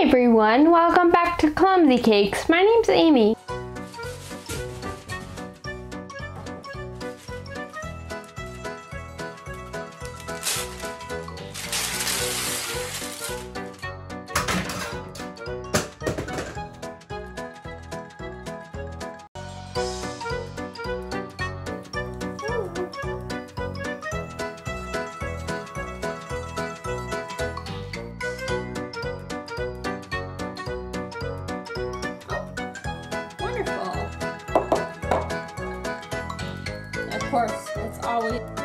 everyone, welcome back to Clumsy Cakes. My name's Amy. Of course, it's always